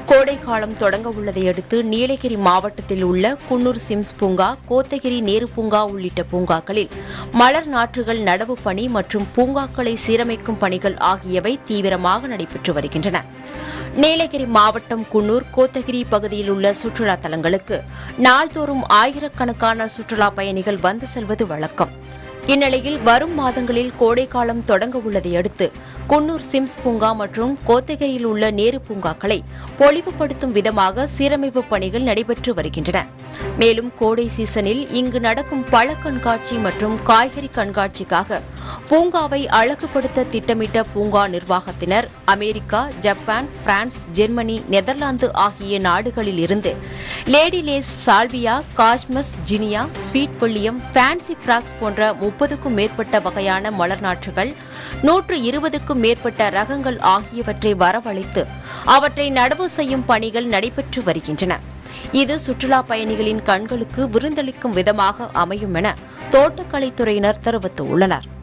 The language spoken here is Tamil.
கோடை காலம் தொடங்க உள்ளதை அடுத்து நீலகிரி மாவட்டத்தில் உள்ள குன்னூர் சிம்ஸ் பூங்கா, கோத்தகிரி நேரு பூங்கா உள்ளிட்ட பூங்காக்களில் மலர் நாற்றுகள் நடவு பணி மற்றும் பூங்காக்களை சீரமைக்கும் பணிகள் ஆகியவை தீவிரமாக நடைபெற்று வருகின்றன. நீலகிரி மாவட்டம் குன்னூர், கோத்தகிரி பகுதியில் உள்ள சுற்றுலா தலங்களுக்கு நாள்தோறும் ஆயிரக்கணக்கான சுற்றுலா பயணிகள் வந்து செல்வது வழக்கம். இந்நிலையில் வரும் மாதங்களில் கோடைக்காலம் தொடங்க உள்ளதை அடுத்து குன்னூர் சிம்ஸ் பூங்கா மற்றும் கோத்தகிரியில் உள்ள நேரு பூங்காக்களை பொலிவுபடுத்தும் விதமாக சீரமைப்பு பணிகள் நடைபெற்று வருகின்றன. மேலும் கோடை சீசனில் இங்கு நடக்கும் பழ கண்காட்சி மற்றும் காய்கறி கண்காட்சிக்காக பூங்காவை அழகுபடுத்த திட்டமிட்ட பூங்கா நிர்வாகத்தினர் America, Japan, France, Germany, Netherlands ஆகிய நாடுகளில் இருந்து lady lace, salvia, cosmos, zinnia, sweet william, fancy phlox போன்ற 30க்கும் மேற்பட்ட வகையான மலர் நாற்றுகள், 120க்கும் மேற்பட்ட ரகங்கள் ஆகியவற்றை வரவழைத்து அவற்றை நடவு செய்யும் பணிகள் நடைபெற்று வருகின்றன. இது சுற்றுலா பயணிகளின் கண்களுக்கு விருந்தளிக்கும் விதமாக அமையும் என தோட்டக்கலைத்துறையினர் தெரிவித்துள்ளனர்.